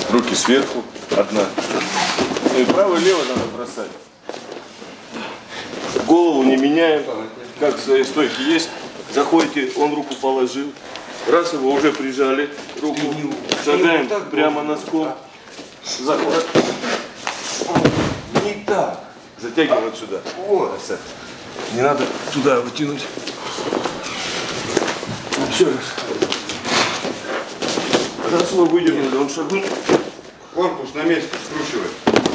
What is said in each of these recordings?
Руки сверху, одна. Ну и право и лево надо бросать. Голову не меняем, как в своей стойке есть. Заходите, он руку положил. Раз его уже прижали, руку шагаем прямо носком. Заход. Не так. Затягиваем вот сюда. Вот. Не надо туда вытянуть. Еще раз. Раз мы выдернули, он шагнул. Корпус на месте скручивает.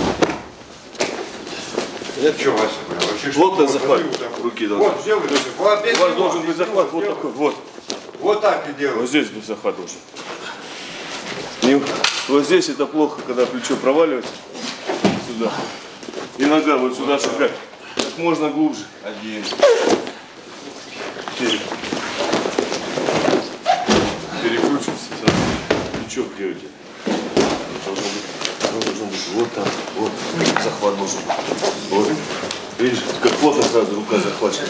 Это что, Вася? Вообще, Плотно захват руки должен. Вот, сделай. Вот, У вас должен быть захват вот такой. Вот. Вот так и делай. Вот здесь будет захват должен. Вот здесь это плохо, когда плечо проваливается. Сюда. И нога вот сюда шагать. Как можно глубже. Один. 4. Перекручивайся. Плечо где у тебя? Должен быть вот так. Вот. Захват должен быть. Вот. Видишь, как плотно сразу рука захвачена.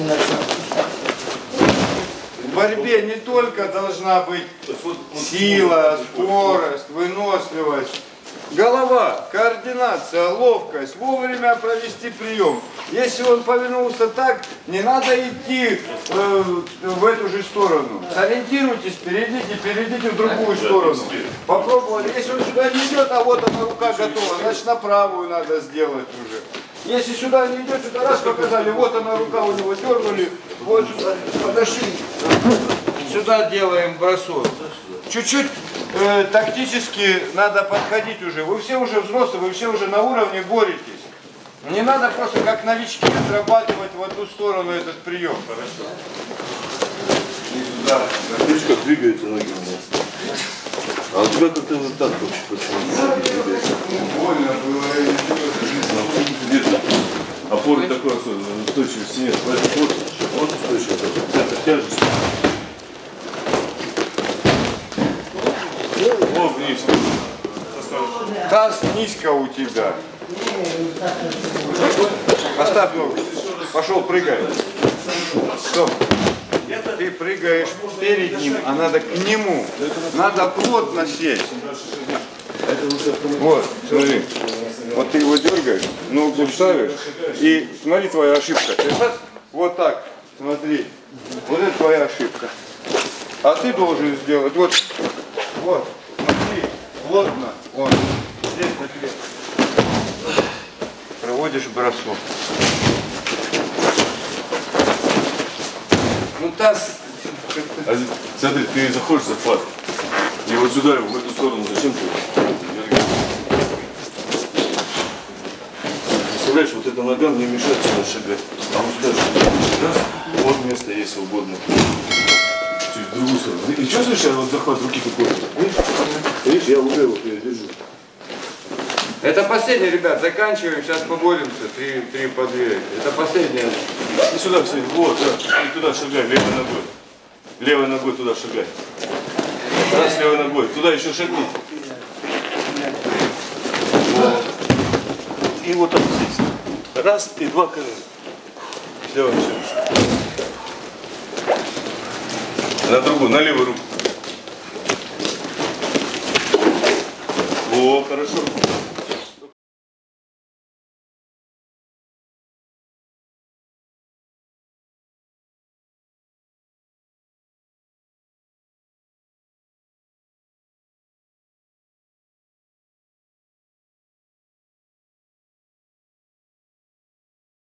В борьбе не только должна быть сила, скорость, выносливость. Голова, координация, ловкость, вовремя провести прием. Если он повернулся так, не надо идти в эту же сторону. Сориентируйтесь, перейдите в другую сторону. Попробовали. Если он сюда не идет, а вот она рука готова, значит на правую надо сделать уже. Если сюда не идет, сюда раз показали, вот она рука у него дернули, вот сюда подошли. Сюда делаем бросок. Чуть-чуть тактически надо подходить уже. Вы все уже взрослые, вы все уже на уровне боретесь. Не надо просто как новички отрабатывать в одну сторону этот прием. Хорошо. Да. Видишь, как двигаются ноги у нас. А у тебя как-то вот так вообще почему двигается? Больно было. Где-то опоры такой особенно, устойчивости нет. Вот устойчивость. Это тяжесть. О, вниз. Таз низко у тебя. Поставь ногу. Пошел, прыгай. Стоп. Ты прыгаешь перед ним, а надо к нему. Надо плотно сесть. Вот, смотри. Вот ты его дергаешь, ногу ставишь, и смотри твоя ошибка. Вот так, смотри. Вот это твоя ошибка. А ты должен сделать вот, смотри, плотно. Вот, здесь на тебе. Проводишь бросок. Ну таз. Смотри, ты заходишь в захват. И вот сюда, в эту сторону, зачем ты? Представляешь, вот эта нога мне мешает сюда шагать. А вот сюда раз, вот место есть свободное. Чуть в другую сторону. И чувствуешь, вот захват руки какой-то? Видишь, я уже его держу. Это последний, ребят, заканчиваем, сейчас поборемся, три по 2. Это последнее. И сюда, кстати, вот, да. И туда шагай, левой ногой. Левой ногой туда шагай. Раз левой ногой, туда еще шагни. Вот. И вот так здесь. Раз и два колена. Левой еще. На другую, на левую руку. О, хорошо.